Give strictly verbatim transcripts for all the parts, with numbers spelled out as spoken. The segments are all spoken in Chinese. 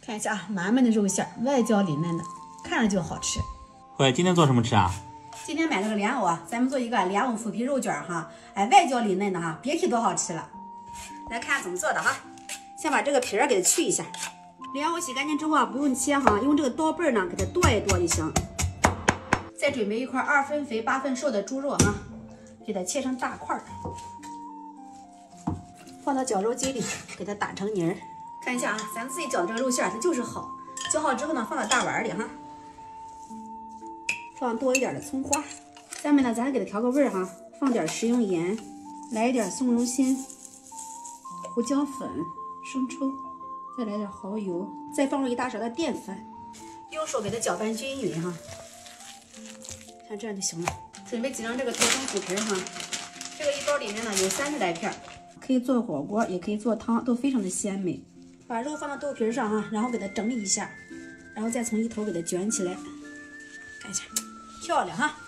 看一下啊，满满的肉馅，外焦里嫩的，看着就好吃。 喂，今天做什么吃啊？ 今天买了个莲藕啊，咱们做一个莲藕腐皮肉卷哈，哎，外焦里嫩的哈，别提多好吃了。来看怎么做的哈，先把这个皮儿给它去一下。莲藕洗干净之后啊，不用切哈，用这个刀背呢给它剁一剁就行。再准备一块二分肥八分瘦的猪肉哈，给它切成大块儿，放到绞肉机里给它打成泥儿。看一下啊，咱自己绞这个肉馅它就是好，绞好之后呢，放到大碗里哈，放多一点的葱花。下面呢，咱给它调个味儿哈，放点食用盐，来一点松茸心、胡椒粉、生抽，再来点蚝油，再放入一大勺的淀粉，用手给它搅拌均匀哈。看这样就行了。准备几张这个头层腐皮哈，这个一包里面呢有三十来片，可以做火锅，也可以做汤，都非常的鲜美。把肉放到豆皮上哈，然后给它整理一下，然后再从一头给它卷起来，看一下，漂亮哈。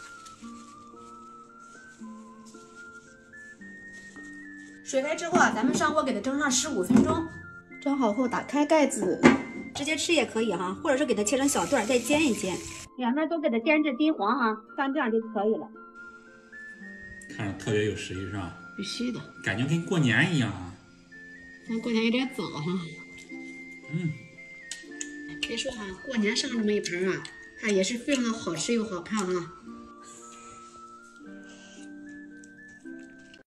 水开之后啊，咱们上锅给它蒸上十五分钟。蒸好后打开盖子，直接吃也可以哈，或者是给它切成小段再煎一煎，两边都给它煎至金黄哈，像这样就可以了。 看着特别有食欲是吧？ 必须的， 感觉跟过年一样啊。 咱过年有点早哈。 嗯， 别说哈，过年上这么一盆啊，它也是非常的好吃又好看哈。